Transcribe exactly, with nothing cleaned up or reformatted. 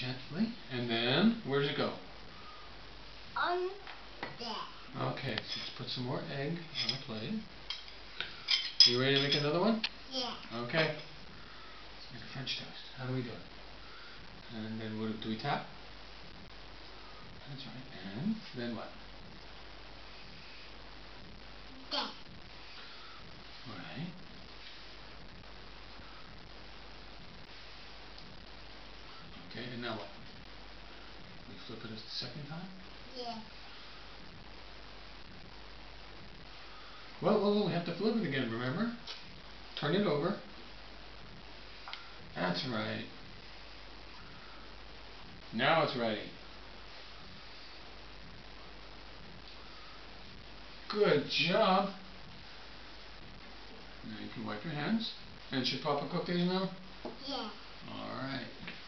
Gently. And then, where does it go? On there. Okay, so let's put some more egg on the plate. You ready to make another one? Yeah. Okay. Let's make a French toast. How do we do it? And then what do we tap? That's right. And then what? There. Right. Okay, and now what? We flip it a second time? Yeah. Well, well, well, we have to flip it again, remember? Turn it over. That's right. Now it's ready. Good job. Now you can wipe your hands. And should Papa cook these now? Yeah. All right.